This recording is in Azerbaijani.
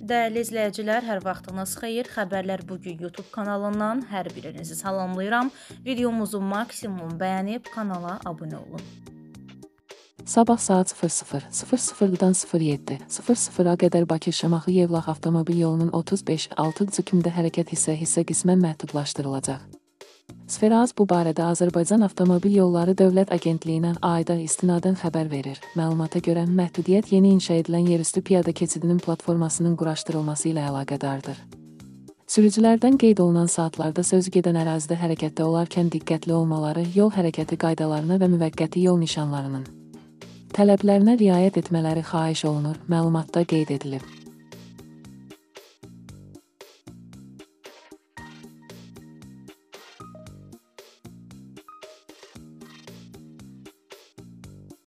Dəyərli izləyicilər, hər vaxtınız xeyir. Xəbərlər bugün YouTube kanalından hər birinizi salamlayıram. Videomuzu maksimum bəyənib kanala abunə olun. Sabah saat 00:00-dan 07:00-a qədər Bakı-Şamaxı-Yevlax avtomobil yolunun 35-6 kümdə hərəkət hissə qismən məhdudlaşdırılacaq. Sferaz bu barədə Azərbaycan Avtomobil Yolları Dövlət Agentliyinə ayda istinadən xəbər verir. Məlumata görə, məhdudiyyət yeni inşa edilən yerüstü piyada keçidinin platformasının quraşdırılması ilə əlaqədardır. Sürücülərdən qeyd olunan saatlarda sözü gedən ərazidə hərəkətdə olarkən diqqətli olmaları, yol hərəkəti qaydalarına və müvəqqəti yol nişanlarının tələblərinə riayət etmələri xahiş olunur, məlumatda qeyd edilib.